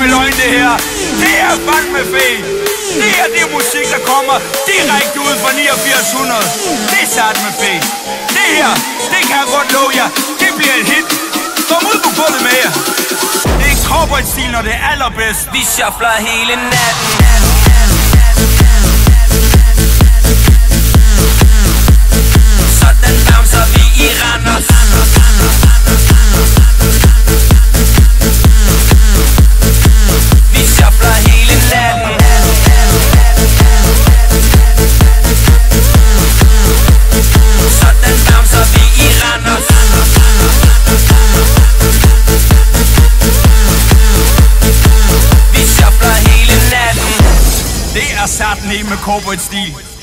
fandme løgn det her. Det er fandme fedt. Det her, det er musik, der kommer direkte ud fra 8900. Det er satme fedt. Det her, det kan jeg godt love jer. Det bliver et hit. Kom ud på gulvet med jer. Det er cowboy-stil, når det er allerbedst. Vi shuffler hele natten. Sådan bouncer vi i Randers. Vi shuffler hele natten. Sådan bouncer vi i Randers. Vi shuffler hele natten. Det er sat ned med cowboy-stil.